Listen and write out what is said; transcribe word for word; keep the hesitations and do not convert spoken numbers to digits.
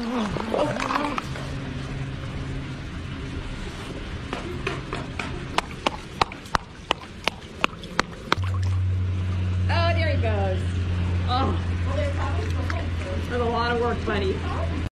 Oh, there he goes. Oh, that's a lot of work, buddy.